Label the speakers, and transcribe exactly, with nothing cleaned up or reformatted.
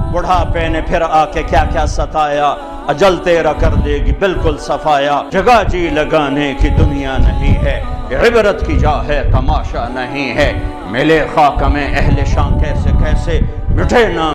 Speaker 1: बुढ़ापे ने फिर आके क्या क्या सताया, अजल तेरा कर देगी बिल्कुल सफाया। जगह जी लगाने की दुनिया नहीं है, इबरत की जा है तमाशा नहीं है। मिले खाक में अहले शां कैसे कैसे मिटे ना